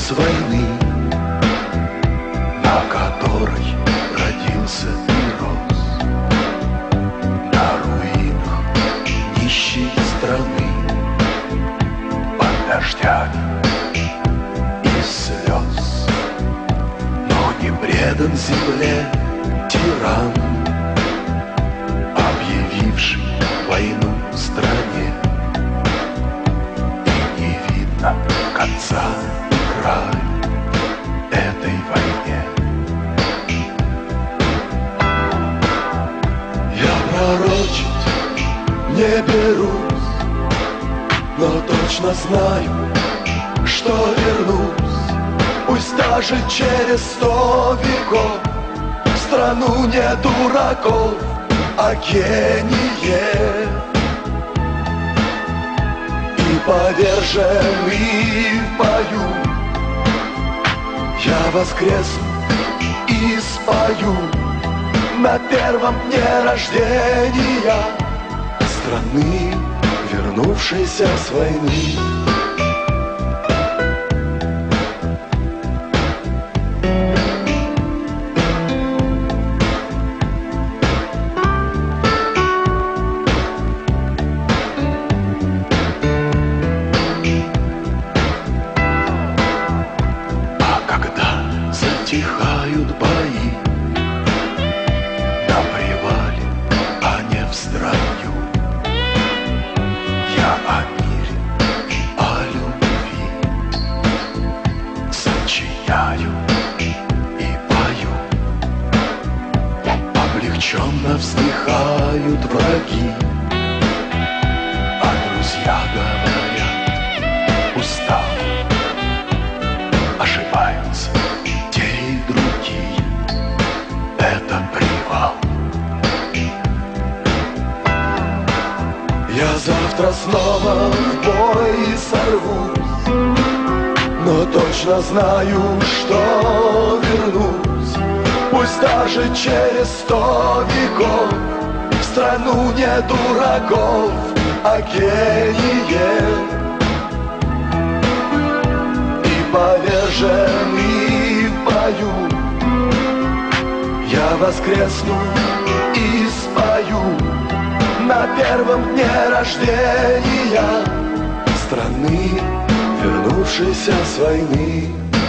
с войны, на которой родился и рос, на руинах нищей страны, под дождями и слез. Но не предан земле тиран, объявивший войну стране, и не видно конца и края этой войне. Я пророчить не берусь, но точно знаю, что вернусь, пусть даже через 100 веков, в страну не дураков, а гение. И поверженный в бою я воскресну и спою на первом дне рождения страны, вернувшейся с войны. Затихают бои на привале, а не в строю. Я о мире, о любви сочиняю и пою. Облегченно вздыхают враги, а друзья говорят: устал. Ошибаются другие, это привал. Я завтра снова в бой сорвусь, но точно знаю, что вернусь, пусть даже через 100 веков, в страну не дураков, а гение. И поверженный в бою я воскресну и спою на первом дне рождения страны, вернувшейся с войны.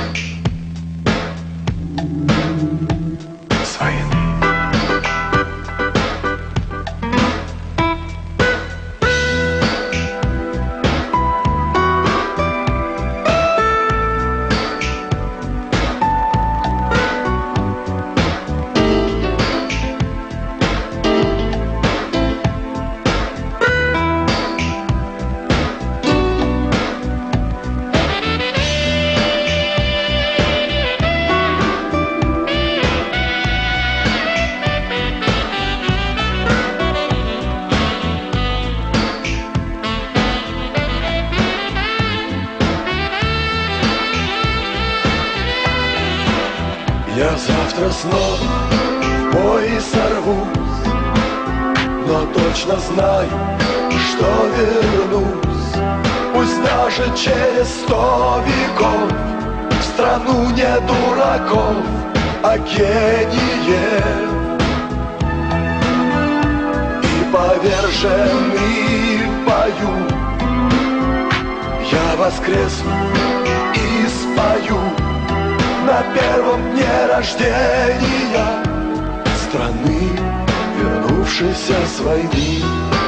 С войны. Я завтра снова в бой сорвусь, но точно знаю, что вернусь, пусть даже через 100 веков, в страну не дураков, а гение. И поверженный в бою я воскресну и спою на первом дне рождения страны, вернувшейся с войны.